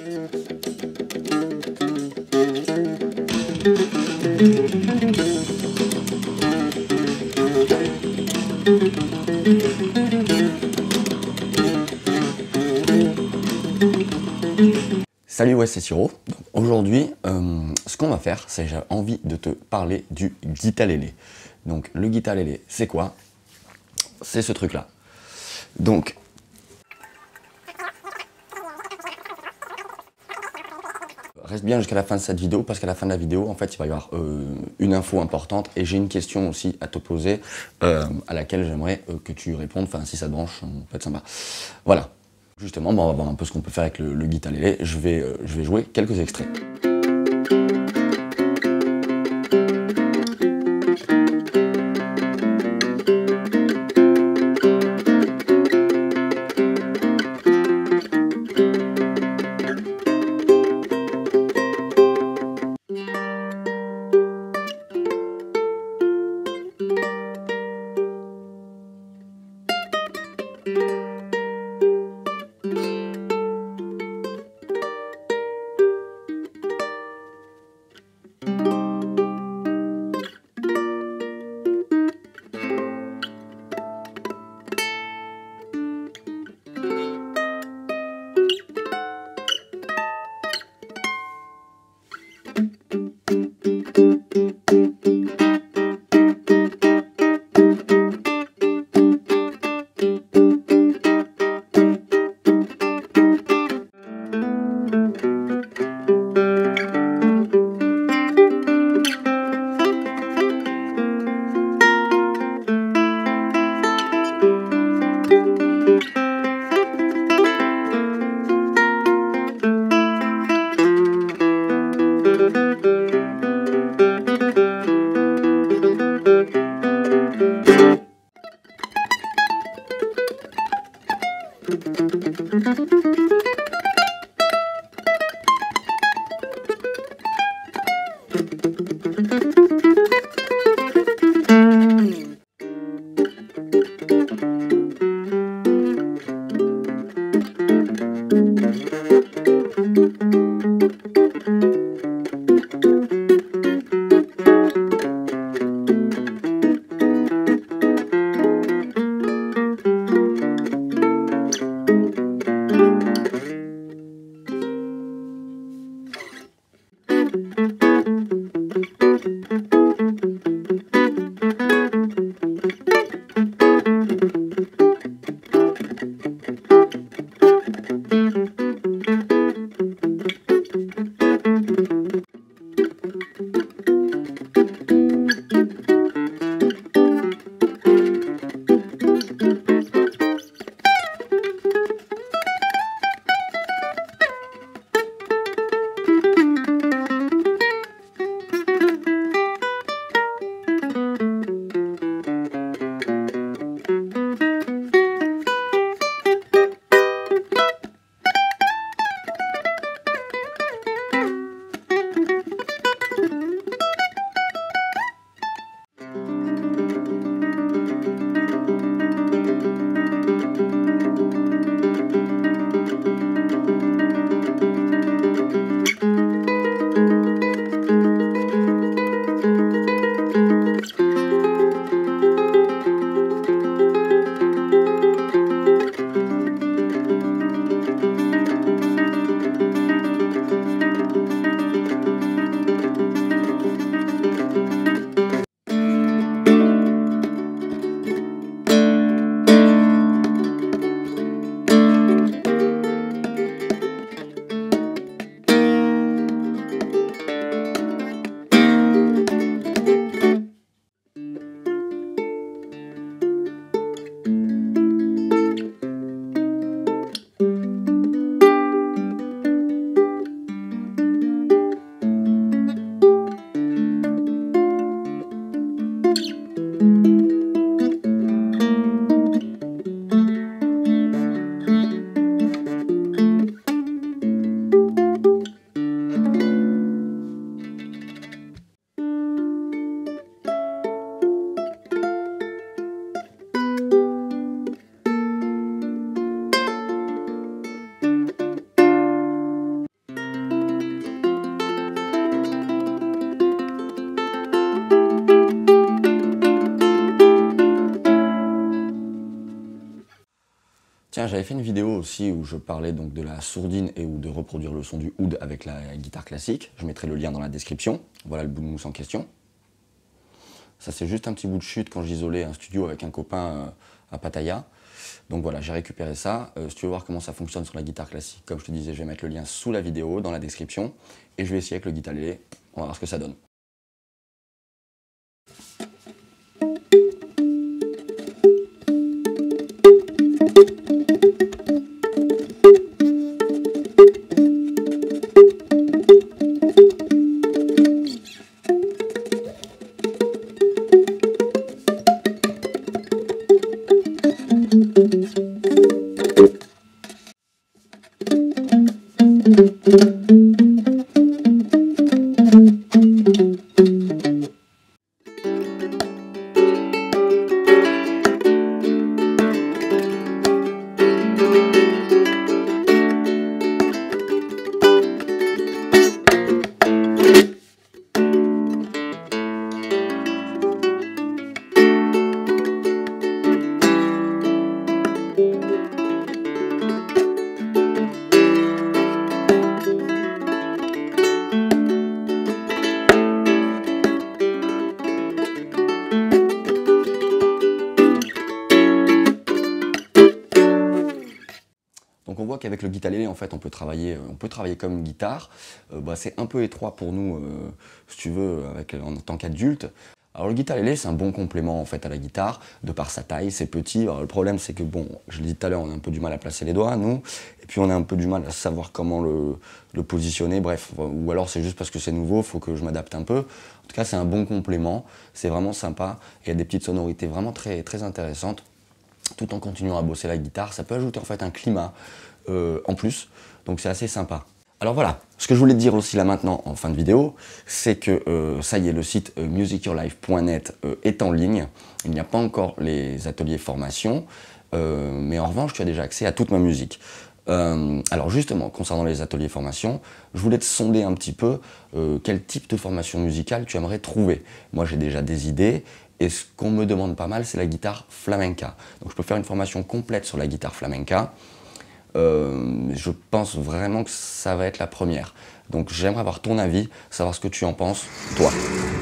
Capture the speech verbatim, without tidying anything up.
Salut, ouais, c'est Siro. Aujourd'hui, euh, ce qu'on va faire, c'est j'ai envie de te parler du guitarélé. Donc, le guitarélé, c'est quoi? C'est ce truc-là. Donc, reste bien jusqu'à la fin de cette vidéo, parce qu'à la fin de la vidéo, en fait, il va y avoir euh, une info importante et j'ai une question aussi à te poser euh, à laquelle j'aimerais euh, que tu répondes. Enfin, si ça te branche, ça peut être sympa. Voilà. Justement, bon, on va voir un peu ce qu'on peut faire avec le, le guitarélé. Je vais, euh, je vais jouer quelques extraits. Tiens, j'avais fait une vidéo aussi où je parlais donc de la sourdine et où de reproduire le son du oud avec la guitare classique. Je mettrai le lien dans la description. Voilà le bout de mousse en question. Ça, c'est juste un petit bout de chute quand j'isolais un studio avec un copain euh, à Pattaya. Donc voilà, j'ai récupéré ça. Euh, si tu veux voir comment ça fonctionne sur la guitare classique, comme je te disais, je vais mettre le lien sous la vidéo, dans la description. Et je vais essayer avec le guitarlélé. On va voir ce que ça donne. Donc on voit qu'avec le guitarlélé, en fait, on peut travailler, on peut travailler comme une guitare. Euh, bah, c'est un peu étroit pour nous, euh, si tu veux, avec, en tant qu'adulte. Alors le guitarlélé, c'est un bon complément en fait à la guitare, de par sa taille, c'est petit. Alors, le problème, c'est que, bon, je l'ai dit tout à l'heure, on a un peu du mal à placer les doigts, nous, et puis on a un peu du mal à savoir comment le, le positionner, bref. Ou alors c'est juste parce que c'est nouveau, il faut que je m'adapte un peu. En tout cas, c'est un bon complément, c'est vraiment sympa. Il y a des petites sonorités vraiment très, très intéressantes. Tout en continuant à bosser la guitare, ça peut ajouter en fait un climat euh, en plus, donc c'est assez sympa. Alors voilà, ce que je voulais te dire aussi là maintenant en fin de vidéo, c'est que euh, ça y est, le site euh, music your life point net euh, est en ligne. Il n'y a pas encore les ateliers formation, euh, mais en revanche tu as déjà accès à toute ma musique. Euh, alors justement, concernant les ateliers formation, je voulais te sonder un petit peu euh, quel type de formation musicale tu aimerais trouver. Moi j'ai déjà des idées. Et ce qu'on me demande pas mal, c'est la guitare flamenca. Donc je peux faire une formation complète sur la guitare flamenca. Euh, je pense vraiment que ça va être la première. Donc j'aimerais avoir ton avis, savoir ce que tu en penses, toi.